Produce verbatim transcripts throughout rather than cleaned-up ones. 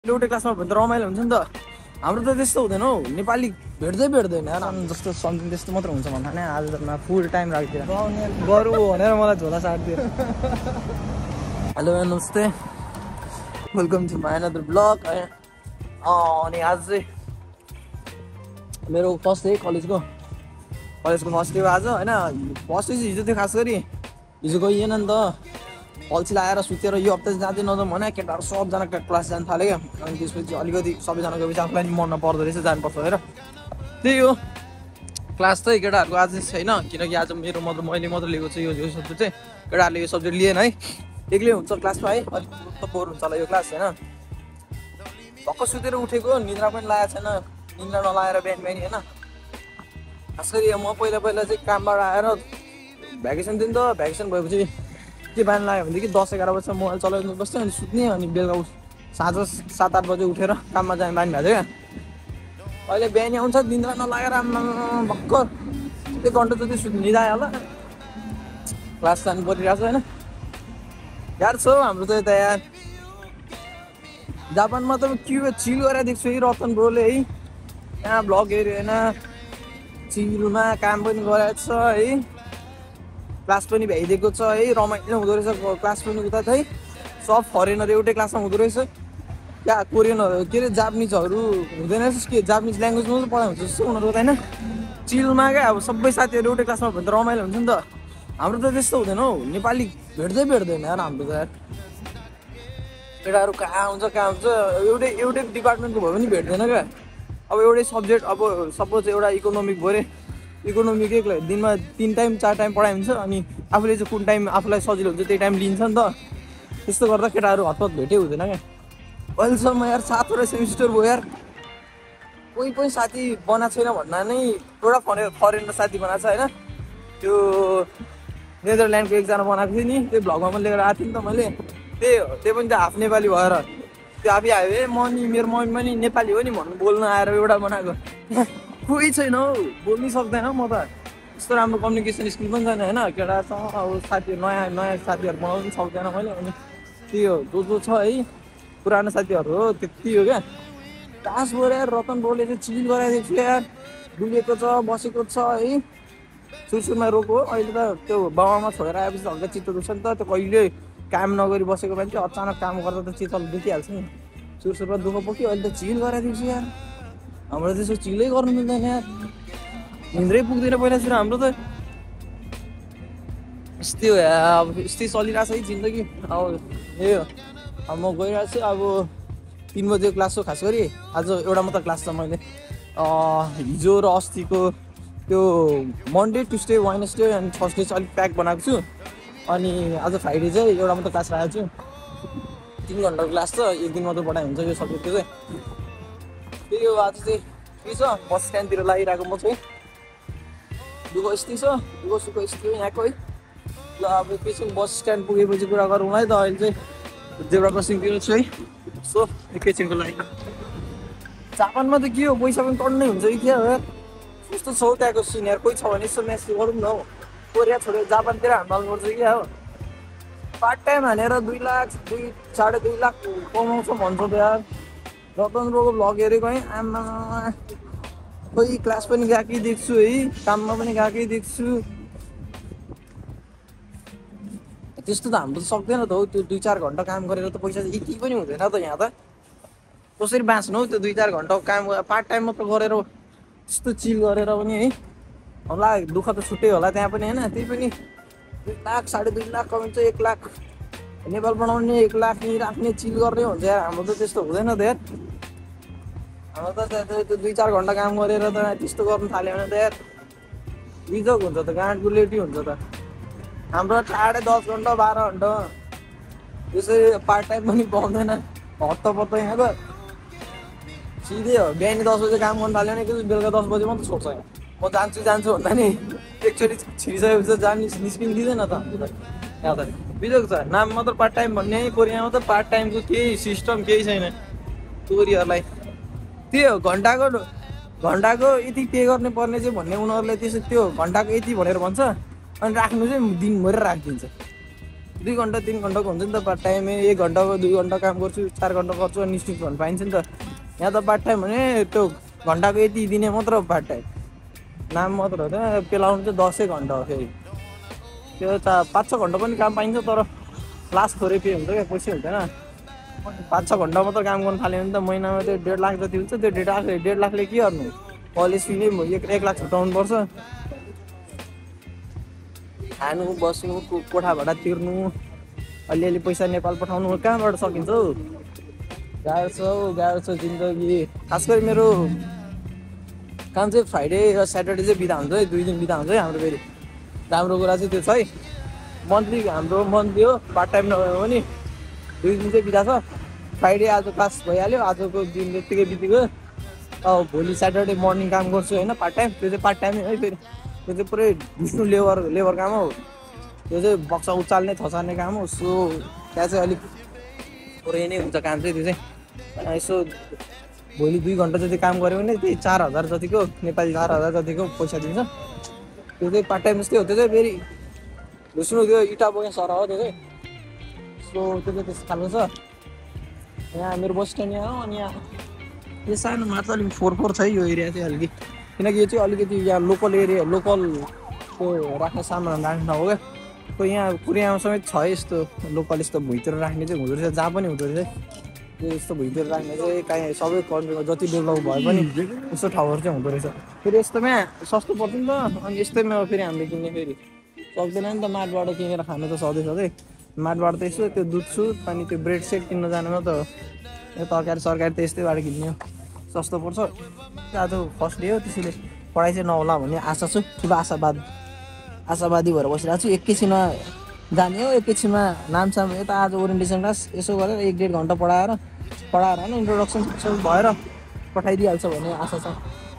एउटै क्लासमा भन्दा रमाइलो हुन्छ नि त। हाम्रो त त्यस्तो हुँदैन हौ, नेपाली भेट्दै भेट्दैन यार। जस्तो सम्झिङ त्यस्तो मात्र हुन्छ भन्दा नि आज त फुल टाइम राखिदिएर गरौँ भनेर मलाई झोला साट्दियो। हेलो नमस्ते, welcome to my another blog. अनि आज चाहिँ मेरो फर्स्ट डे कलेजको कलेजको फर्स्ट डे हो आज होइन। फर्स्ट डे चाहिँ हिजो थियो, खास गरी हिजो गइएन नि त। अल्छी लगाएर सुतेर यो हप्ता चाहिँ जाँदै नजाउँ भने केटाहरू सबजना क्लास जानु थाल्यो क्या। अनि त्यसपछि अलिकति सबैजना गएपछि आफूलाई नि मन नपर्दो रहेछ, जानुपर्छ भनेर त्यही हो। क्लास चाहिँ केटाहरूको आज छैन, किनकि आज मेरो मतलब मैले मात्र लिएको छु यो यो सब्जेक्ट चाहिँ। केटाहरूले यो सब्जेक्ट लिएन है, एक्लै हुन्छ क्लासमा है। अलिक त बोर हुन्छ होला यो क्लास होइन। भक्क सुतेर उठेको, निद्रा पनि लागेको छैन, निद्रा नलाएर बिहान बिहान होइन। खास गरी म पहिला पहिला चाहिँ कामबाट आएर भ्याकेसन थियो नि त, भ्याकेसन भएपछि के बिहान लाग्यो भनेदेखि दस एघार बजीसम्म मोबाइल चलाउनु बस्थ्यो, अनि सुत्ने, अनि बेलुका साँझ सात आठ बजे उठेर काममा जाने बानी भएको थियो क्या। अहिले बिहान आउँछ निद्रा नलागेर आम्मा भर्खर एक घन्टा जति सुत्नु निदायो होला, क्लास जानु परिरहेको छ होइन। यार छ हाम्रो त यता यार जापानमा त के चिल गरेर देख्छु है रतन ब्रोले है। यहाँ भ्लग हेऱ्यो होइन, चिलमा काम पनि गरेको छ है, क्लास पनि भ्याइदिएको छ है, रमाइलो हुँदो रहेछ क्लास पनि उता है। सब फरेनर एउटै क्लासमा हुँदो रहेछ क्या। कोरियनहरू के अरे जापानिजहरू हुँदैन रहेछ के, जापानिज ल्याङ्ग्वेजमा मात्रै पढाइ हुन्छ जस्तो उनीहरू त होइन। चिलमा क्या अब सबै साथीहरू एउटै क्लासमा भन्दा रमाइलो हुन्छ नि त। हाम्रो त त्यस्तो हुँदैन हौ, नेपाली भेट्दै भेट्दैन यार हाम्रो त यार। केटाहरू कहाँ हुन्छ कहाँ हुन्छ, एउटै एउटै डिपार्टमेन्टको भयो भने भेट्दैन क्या। अब एउटै सब्जेक्ट, अब सपोज एउटा इकोनोमिक भयो अरे, इकोनोमिक एक दिनमा तिन टाइम चार टाइम पढाइ हुन्छ, अनि आफूले चाहिँ कुन टाइम आफूलाई सजिलो हुन्छ त्यही टाइम लिन्छ नि त। त्यस्तो गर्दा केटाहरू हतपत भेटै हुँदैन क्या। अहिलेसम्म यार सातवटा सेमिस्टर भयो यार, कोही पनि साथी बनाएको छैन भन्दा नै एउटा फरे फरेनर साथी बनाएको छ होइन। त्यो नेदरल्यान्डको एकजना बनाएको थिएँ नि, त्यो भ्लगमा पनि लिएर आएको थिएँ नि त मैले। त्यही हो, त्यो पनि त हाफ नेपाली भएर त्यो आफै आयो है। म नि मेरो मम्मी पनि नेपाली हो नि भन्नु बोल्न आएर एउटा बनाएको कोही छैन हौ, बोल्नै सक्दैन म त। यस्तो राम्रो कम्युनिकेसन स्किल पनि छैन होइन। केटासँग अब साथीहरू नयाँ नयाँ साथीहरू बनाउनु पनि सक्दैन मैले। अनि त्यही हो, जो जो छ है पुरानो साथीहरू हो त्यति हो क्या। टास गएर यार रतन ब्रोले चाहिँ चिल गराइदिएको छु यार, डुलेको छ बसेको छ है। सुरसुरमा रोको, अहिले त त्यो बाबामा छोडेर आएपछि हल्का चित्त दुख्छ नि त। त्यो कहिले काम नगरी बसेको मान्छे अचानक काम गर्दा त चित्त दुखिहाल्छ नि। सुरसुरमा दुःख पोख्यो, अहिले त चिल गराइदिएको छु यार। हाम्रो त्यसो चिलै गर्नु मिल्दैन यार, निन्द्रै पुग्दैन पहिला सुरु हाम्रो त। यस्तै हो यार, अब यस्तै चलिरहेको छ है जिन्दगी। अब यही हो, अब म गइरहेको छु। अब तिन बजे क्लास हो, खास गरी आज एउटा मात्र क्लास छ। मैले हिजो र अस्तिको त्यो मन्डे ट्युसडे वेडनेसडे अनि थर्सडे चाहिँ अलिक प्याक बनाएको छु। अनि आज फ्राइडे चाहिँ एउटा मात्र क्लास राखेको छु। तिन घन्टाको क्लास छ, एक दिन मात्र पढाइ हुन्छ यो सब्जेक्टको चाहिँ। त्यही हो, आज चाहिँ के छ बस स्ट्यान्डतिर लागिरहेको म चाहिँ। दुःख यस्तै छ, दुःख सुख यस्तै हो यहाँको है। ल अब एकैछिन बस स्ट्यान्ड पुगेपछि कुरा गरौँ है त। अहिले चाहिँ जेब्रा क्रसिङतिर छु है, सो एकैछिनको लागि। जापानमा त के हो, पैसा पनि टन्नै हुन्छ कि क्या हो यार। कस्तो छ हौ त्यहाँको सिन यार, कोही छ भने यसो म्यासेज गरौँ न हौ। कोरिया छोडेर जापानतिर हाल्नुपर्छ कि क्या हो। पार्ट टाइम हानेर दुई लाख दुई साढे दुई लाख कमाउँछ भन्छ त यार। रतन ब्रोको भ्लग हेरेको है, आमा खोइ क्लास पनि गएकै देख्छु है, काममा पनि गएकै देख्छु। त्यस्तो त हाम्रो त सक्दैन त हौ, त्यो दुई चार घन्टा काम गरेर त पैसा चाहिँ यति पनि हुँदैन त यहाँ त। कसरी बाँच्नु हौ त्यो दुई चार घन्टा काम पार्ट टाइम मात्र गरेर त्यस्तो चिल गरेर पनि है। होला दुःख त छुट्टै होला त्यहाँ पनि होइन। त्यही पनि दुई लाख साढे दुई लाख कमाउँछ, एक लाख नेपाल बनाउने, एक लाख नि राख्ने चिल गर्ने हुन्छ यार। हाम्रो त त्यस्तो हुँदैन त यार। हाम्रो त त्यो दुई चार घन्टा काम गरेर त त्यस्तो गर्नु थाल्यो भने त यार बिजोग हुन्छ त, गाँठ गुलेटी हुन्छ त। हाम्रो साढे दस घन्टा बाह्र घन्टा त्यसै पार्ट टाइम पनि पाउँदैन, हत्ता पत्ता यहाँ त सिधै हो। बिहान दस बजे काम गर्नु थाल्यो भने कि बेलुका दस बजे मात्रै छोड्छ यहाँ। म जान्छु जान्छु भन्दा नि एकचोटि छिरिसकेपछि जान निस्किनु दिँदैन त हाम्रो त यहाँ त। बिजोग छ, नाम मात्र पार्ट टाइम भन्ने है। कोरियामा त पार्ट टाइमको केही सिस्टम केही छैन कोरियाहरूलाई। त्यही हो, घन्टाको घन्टाको यति पे गर्ने पर्ने चाहिँ भन्ने उनीहरूले त्यसो त्यो घन्टाको यति भनेर भन्छ, अनि राख्नु चाहिँ दिनभरि राखिदिन्छ। दुई घन्टा तिन घन्टाको हुन्छ नि त पार्ट टाइम एक घन्टाको दुई घन्टा काम गर्छु चार घन्टा गर्छु अनि निश्चित भन्नु पाइन्छ नि त यहाँ त पार्ट टाइम भने त्यो घन्टाको यति दिने मात्र हो पार्ट टाइम नाम मात्र हो त पेलाउनु चाहिँ दसै घन्टा हो फेरि त्यो चा पाँच छ घन्टा पनि काम पाइन्छ तर लास्ट थोरै पे हुन्छ क्या पैसा हुँदैन पाँच छ घन्टा मात्र काम गर्नु थाल्यो भने त महिनामा त्यो डेढ लाख जति हुन्छ त्यो डेढ लाख डेढ लाखले के गर्नु कलेज फी नै एक एक लाख छुट्याउनु पर्छ खानु बस्नु कोठा भाडा तिर्नु अलिअलि पैसा नेपाल पठाउनु कहाँबाट सकिन्छ हौ गाह्रो छ हौ गाह्रो छ जिन्दगी खास गरी मेरो काम चाहिँ फ्राइडे र स्याटरडे चाहिँ बिदा हुन्छ है दुई दिन बिदा हुन्छ है हाम्रो फेरि राम्रो कुरा चाहिँ त्यो छ है मन्थली हाम्रो मन्थली हो पार्ट टाइम नभए पनि दुई दिन चाहिँ बिदा छ फ्राइडे आज क्लास भइहाल्यो आजको दिन यत्तिकै बितिगयो अब भोलि स्याटरडे मर्निङ काम गर्छु होइन पार्ट टाइम त्यो चाहिँ पार्ट टाइमै है फेरि त्यो चाहिँ पुरै ढुस्नु लेबर लेबर काम हो त्यो चाहिँ बक्सा उचाल्ने थचार्ने काम हो सो त्यहाँ चाहिँ अलिक पुरै नै हुन्छ काम चाहिँ त्यो चाहिँ यसो भोलि दुई घन्टा जति काम गऱ्यो भने त्यही चार हजार जतिको नेपाली चार हजार जतिको पैसा दिन्छ त्यो चाहिँ पार्ट टाइम जस्तै हो त्यो चाहिँ फेरि ढुस्नु त्यो इँटा बोक्ने सर हो त्यो चाहिँ सो त्यो चाहिँ त्यस्तो खालको छ यहाँ मेरो बस स्ट्यान्ड यहाँ हो अनि यहाँ यो सानो मात्र अलिक फोर फोर छ है यो एरिया चाहिँ अलिकति किनकि यो चाहिँ अलिकति यहाँ लोकल एरिया लोकलको राख्ने सामान राख्ने ठाउँ हो क्या को यहाँ कुरियामा समेत छ यस्तो लोकल यस्तो भुइँतिर राख्ने चाहिँ हुँदो रहेछ जहाँ पनि हुँदो रहेछ त्यो यस्तो भुइँतिर राख्ने चाहिँ काहीँ सबै कन्ट्रीमा जति डेभलप भए पनि यस्तो ठाउँहरू चाहिँ हुँदो रहेछ फेरि यस्तोमा सस्तो पर्छ नि त अनि यस्तैमा फेरि हामीले किन्ने फेरि सक्दैन नि त माटबाट किनेर खानु त सधैँ सधैँ माटबाट त यसो त्यो दुध सुध अनि त्यो ब्रेड सेट किन्न जानुमा त यो तरकारी सरकारी त यस्तैबाट किन्ने हो सस्तो पर्छ आज फर्स्ट डे हो त्यसैले पढाइ चाहिँ नहोला भन्ने आशा छु ठुलो आशावाद आशावादी भएर बसिरहेको छु एकैछिनमा जाने हो एकैछिनमा नामसाम यता आज ओरिएन्टेसन क्लास यसो गरेर एक डेढ घन्टा पढाएर पढाएर होइन इन्ट्रोडक्सन भएर पठाइदिइहाल्छ भन्ने आशा छ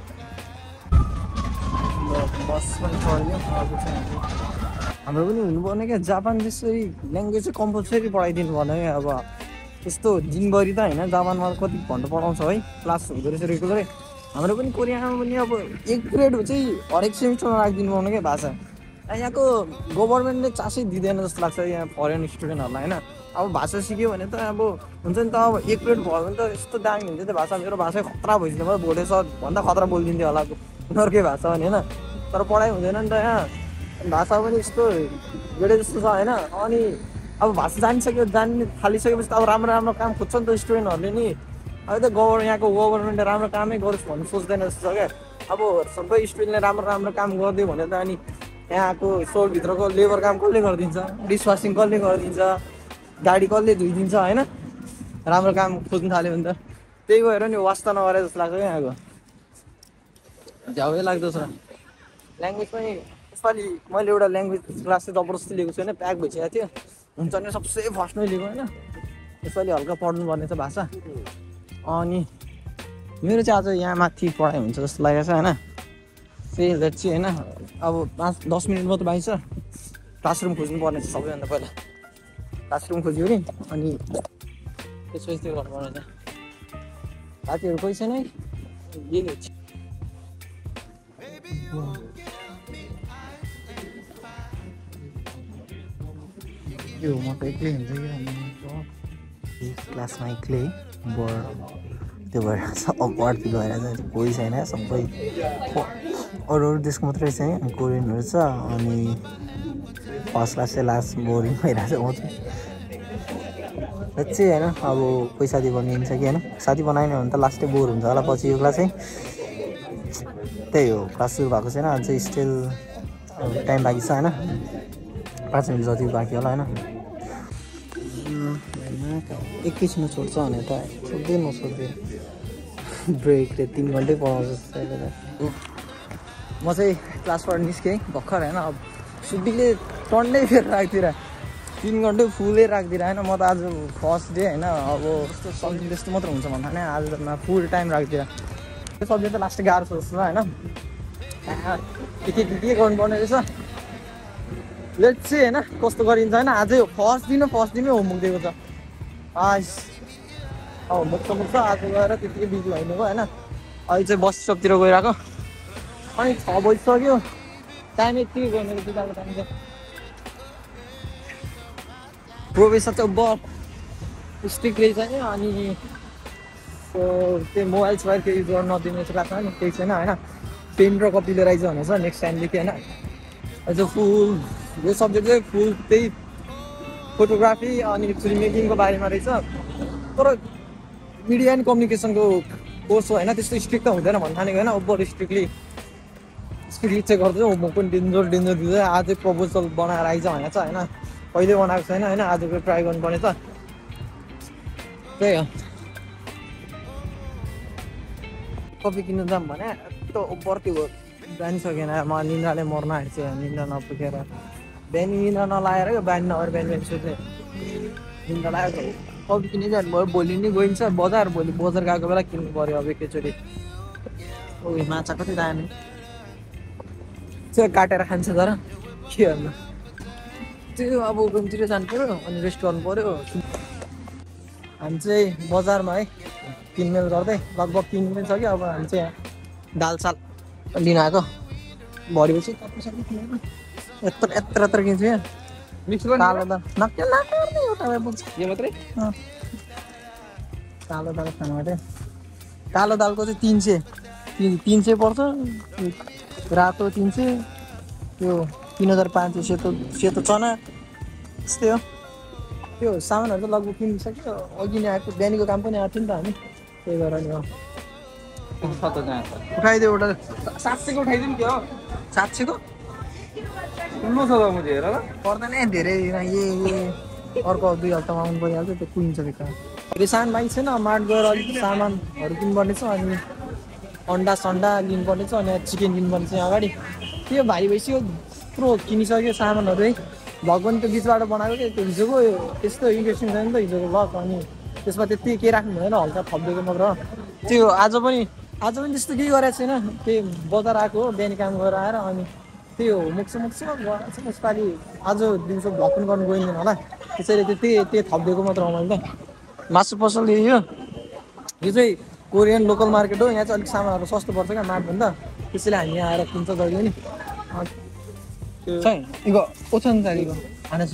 बस पनि चढ्यो हाम्रो पनि हुनुपर्ने क्या जापान त्यसरी ल्याङ्ग्वेज चाहिँ कम्पलसरी पढाइदिनु पर्ने क्या अब त्यस्तो दिनभरि त होइन जापानमा कति घन्टा पढाउँछ है क्लास हुँदो रहेछ रेगुलरै हाम्रो पनि कोरियामा पनि अब एक पिरियड चाहिँ हरेक सेमिस्टरमा राखिदिनु पर्ने क्या भाषा यहाँको गभर्मेन्टले चासै दिँदैन जस्तो लाग्छ यहाँ फरेन स्टुडेन्टहरूलाई होइन अब भाषा सिक्यो भने त अब हुन्छ नि त अब एक पिरियड भयो भने त यस्तो दामी हुन्छ त्यो भाषा मेरो भाषा खतरा भइसक्यो भयो भोटे सर भन्दा खतरा बोलिदिन्थ्यो होला उनीहरूकै भाषा भने होइन तर पढाइ हुँदैन नि त यहाँ भाषा पनि यस्तो बेडे जस्तो छ होइन अनि अब भाषा जानिसक्यो जान्ने थालिसकेपछि त अब राम्रो राम्रो काम खोज्छ नि त स्टुडेन्टहरूले नि अब त गभर्मेन्ट यहाँको गभर्मेन्टले राम्रो कामै गरोस् भन्नु सोच्दैन जस्तो छ क्या अब सबै स्टुडेन्टले राम्रो राम्रो काम गरिदियो भने त अनि यहाँको सोलभित्रको लेबर काम कसले गरिदिन्छ डिसवासिङ कसले गरिदिन्छ गाडी कसले धोइदिन्छ होइन राम्रो काम खोज्नु थाल्यो भने त त्यही भएर नि वास्ता नगरे जस्तो लाग्छ क्या यहाँको झ्याउै लाग्दो छ ल्याङ्ग्वेज पनि यसपालि मैले एउटा ल्याङ्ग्वेज क्लास चाहिँ जबरजस्ती लिएको छु होइन प्याक भइसकेको थियो हुन्छ नि सबसे फर्स्टमै लिएको होइन यसपालि हल्का पढ्नुपर्ने छ भाषा अनि मेरो चाहिँ आज यहाँ माथि पढाइ हुन्छ जस्तो लागेको छ होइन त्यही द्याट चाहिँ होइन अब पाँच दस मिनट मात्र बाँकी छ क्लासरुम खोज्नु पर्ने छ सबैभन्दा पहिला क्लासरुम खोज्यो नि अनि त्यसपछि त्यो गर्नुपर्ने छ साथीहरू कोही छैन है गेली यो म त एक्लै हुन्छ कि क्लासमा एक्लै बोर्ड त्यो भएर अकवर्ड फिल भइरहेछ कोही छैन सबै अरू अरू देशको मात्रै छ है कोरियनहरू छ अनि फर्स्ट क्लास चाहिँ लास्ट बोरिङ भइरहेछ म चाहिँ चाहिँ होइन अब कोही साथी बनिन्छ कि होइन साथी बनाएन भने त लास्टै बोर हुन्छ होला पछि यो क्लास चाहिँ त्यही हो क्लास सुरु भएको छैन अझै स्टिल टाइम बाँकी छ होइन पाँच मिनट जति बाँकी होला होइन एकैछिनमा छोड्छ भने त छोड्दै नछोड्दै ब्रेकले तिन घन्टै पढाउँछ म चाहिँ क्लासबाट निस्केँ भर्खर होइन अब सुटीले टन्डै फेरि राखिदिएर तिन घन्टै फुलै राखिदिएर होइन म त आज फर्स्ट डे होइन अब यस्तो सब्जेक्ट त्यस्तो मात्र हुन्छ भन्दा होइन आज त फुल टाइम राखिदिएर त्यो सब्जेक्ट त लास्ट गाह्रो छ जस्तो होइन के के के गर्नुपर्ने रहेछ लेट चाहिँ होइन कस्तो गरिन्छ होइन आजै फर्स्ट दिन फर्स्ट दिनमै होमवर्क दिएको छ आइस अब होमवर्क समवर्क छ आज गएर त्यतिकै बिजी भइदिएको होइन अहिले चाहिँ बस स्टपतिर गइरहेको अनि छ बजिसक्यो टाइम यति गर्ने रहेछ अब टाइम चाहिँ प्रोभेस चाहिँ बहुत स्ट्रिक्ट रहेछ नि अनि त्यो मोबाइल सोबाइल केही युज गर्न नदिने चाहिँ लाग्छ नि केही छैन होइन पेन र कपी लिएर आइज भनेको छ नेक्स्ट टाइमदेखि होइन एज अ फुल यो सब्जेक्ट चाहिँ फुल त्यही फोटोग्राफी अनि फिल्म मेकिङको बारेमा रहेछ तर मिडिया एन्ड कम्युनिकेसनको कोर्स हो होइन त्यस्तो स्ट्रिक्ट त हुँदैन भन्नु थालेको होइन ओभर स्ट्रिक्टली स्ट्रिक्टली चाहिँ गर्दैछ म पनि डेन्जर डेन्जर दिँदै आजै प्रपोजल बनाएर आइज भनेको छ होइन कहिले बनाएको छैन होइन आजको ट्राई गर्नुपर्ने छ त्यही हो कपी किन्नु जाऊँ भने यस्तो ओभर त्यो जानिसकेन म निन्द्राले मर्न आँट्छ निन्द्रा नपुगेर बिहान निन्द्रा नलाएर यो बिहान नभएर बिहान बिहान सोध्ने निन्द्रा लगाएको कपी किन्नु जानु भयो भोलि नै गइन्छ बजार भोलि बजार गएको बेला किन्नु पऱ्यो अब एकैचोटि ओ माछा कति दामी त्यो काटेर खान्छ तर के गर्नु त्यो अब रुमतिर जानु पऱ्यो अनि रेस्ट गर्नु पऱ्यो हामी चाहिँ बजारमा है किनमेल गर्दै लगभग किन्नु छ कि अब हामी चाहिँ यहाँ दाल साल लिन आएको भरेपछि यत्रो यत्रो यत्रो किन्छु यहाँ कालो दाल नक्के नपर्ने एउटा पुग्छ यो मात्रै कालो दाल खानु मात्रै कालो दालको चाहिँ तिन सय तिन तिन सय पर्छ रातो तिन सय त्यो तिन हजार पाँच सय सेतो सेतो चना त्यस्तै हो त्यो सामानहरू त लगभग किनिसक्यो अघि नै आएको बिहानीको काम पनि आएको थियो नि त हामी त्यही भएर नि हो उठाइदियो एउटा सात सयको उठाइदिउँ क्या हो सात सयको ठुलो छ त म हेर ल पर्दैन धेरै ए अर्को दुई हप्तामा आउनु परिहाल्छ त्यो कुहिन्छ बेकार फेरि सानो बाइक छैन मार्ट गएर अलिक सामानहरू किन्नुपर्ने छ अनि अन्डा सन्डा लिनुपर्ने छ अनि चिकन किन्नुपर्ने छ अगाडि त्यो भाइ भइसक्यो पुरो किनिसक्यो सामानहरू है भ्लग पनि त्यो बिचबाट बनाएको क्या त्यो हिजोको त्यस्तो इन्ट्रेस्टिङ छैन नि त हिजोको भ्लग अनि त्यसमा त्यति केही राख्नु हुँदैन हल्का थपिदिएको मात्र त्यो आज पनि आज पनि त्यस्तो केही गरेको छैन त्यही बजार आएको हो बिहानी काम गरेर आएर अनि त्यो मुक्छ मुक्छ यसपालि आज दिउँसो भ्लग पनि गर्नु गइँदैन होला त्यसैले त्यो त्यही त्यही थपिदिएको मात्र हो मैले त मासु पसल यो यो चाहिँ कोरियन लोकल मार्केट हो यहाँ चाहिँ अलिक सामानहरू सस्तो पर्छ क्या मार्टभन्दा त्यसैले हामी यहाँ आएर किन्छ जहिले नि इगो ओछन चाहिएको खानेछु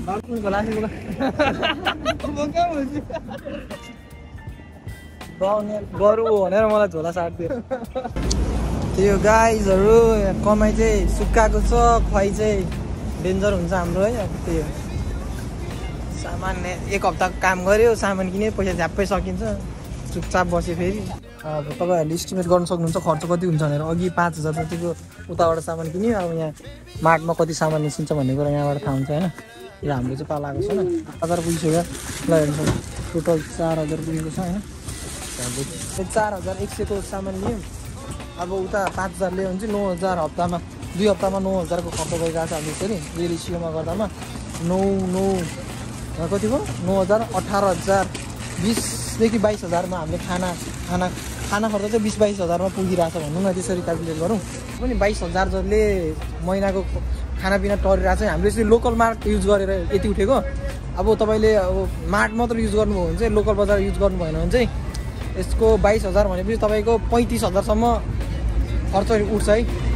गरौँ भनेर मलाई झोला साट्दियो त्यो गाइजहरू कमाइ चाहिँ सुक्काएको छ खुवाइ चाहिँ डेन्जर हुन्छ हाम्रो है अब त्यही हो सामान एक हप्ताको काम गऱ्यो सामान किने पैसा झ्याप्पै सकिन्छ चुपचाप बस्यो फेरि अब तपाईँहरूले इस्टिमेट गर्न सक्नुहुन्छ खर्च कति हुन्छ भनेर अघि पाँच हजार जतिको उताबाट सामान किन्यो अब यहाँ मार्टमा कति सामान निस्किन्छ भन्ने कुरा यहाँबाट थाहा हुन्छ होइन यो हाम्रो चाहिँ पाला आएको छैन हजार पुगिसक्यो ल हेर्नु टोटल चार हजार पुगेको छ होइन चार हजार एक सयको सामान लियौँ अब उता पाँच हजार ल्यायो भने चाहिँ नौ हजार हप्तामा दुई हप्तामा नौ हजारको खर्च गइरहेको छ हामी फेरि रेलिसियोमा गर्दामा नौ नौ कति भयो नौ हजार अठार हजार बिसदेखि बाइस हजारमा हामीले खाना खाना खाना खर्च चाहिँ बिस बाइस हजारमा पुगिरहेको छ भनौँ न त्यसरी क्यालकुलेट गरौँ पनि बाइस हजार जसले महिनाको खानापिना टरिरहेको छ हामीले चाहिँ लोकल मार्ट युज गरेर यति उठेको अब तपाईँले अब मार्ट मात्र युज गर्नुभयो भने चाहिँ लोकल बजार युज गर्नु भएन भने चाहिँ यसको बाइस हजार भनेपछि तपाईँको पैँतिस हजारसम्म खर्च उठ्छ है